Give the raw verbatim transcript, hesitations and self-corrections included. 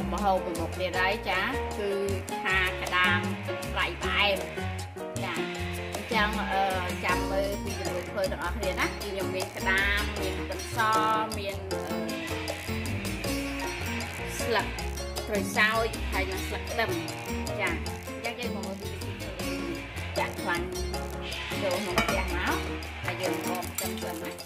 một màu hồng một đề đấy chá cứ hà cả đam lại bà em dạ chẳng chăm ơi thì người khơi được ở đây á thì dùng miền cả đam miền tần so miền sặc rồi sao hay là sặc đầm dạ chắc cái một chặt khoản đồ một cái áo là dùng một trăm trăm